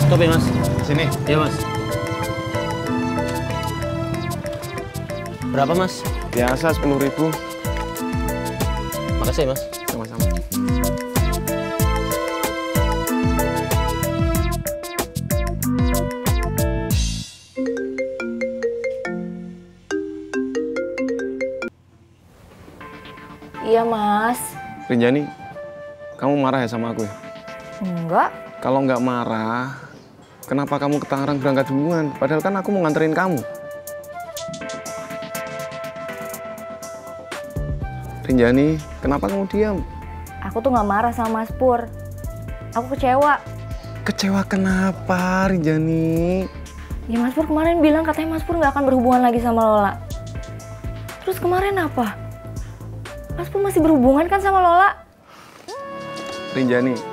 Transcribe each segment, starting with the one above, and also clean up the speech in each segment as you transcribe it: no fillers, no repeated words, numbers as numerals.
Stop ya, Mas. Sini. Iya, Mas. Berapa, Mas? Biasa 10.000. Makasih ya, Mas. Sama-sama. Iya, Mas. Rinjani, kamu marah ya sama aku ya? Enggak. Kalau nggak marah, kenapa kamu ke Tangerang berangkat duluan? Padahal kan aku mau nganterin kamu. Rinjani, kenapa kamu diam? Aku tuh nggak marah sama Mas Pur. Aku kecewa. Kecewa kenapa, Rinjani? Ya Mas Pur kemarin bilang katanya Mas Pur nggak akan berhubungan lagi sama Lola. Terus kemarin apa? Mas Pur masih berhubungan kan sama Lola? Rinjani,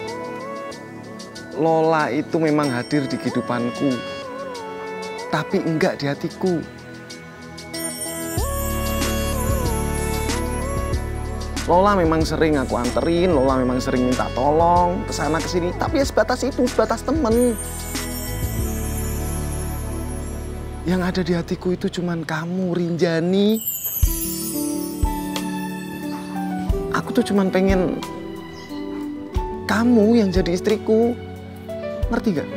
Lola itu memang hadir di kehidupanku, tapi enggak di hatiku. Lola memang sering aku anterin, Lola memang sering minta tolong kesana kesini, tapi ya sebatas itu, sebatas temen. Yang ada di hatiku itu cuman kamu, Rinjani. Aku tuh cuman pengen kamu yang jadi istriku. Ngerti gak?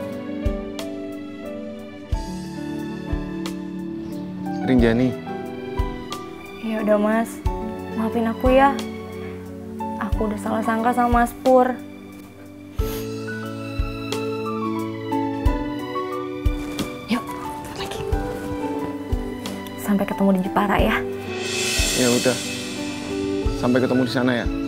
Rinjani. Ya udah Mas, maafin aku ya. Aku udah salah sangka sama Mas Pur. Yuk, lagi. Sampai ketemu di Jepara ya. Ya udah. Sampai ketemu di sana ya.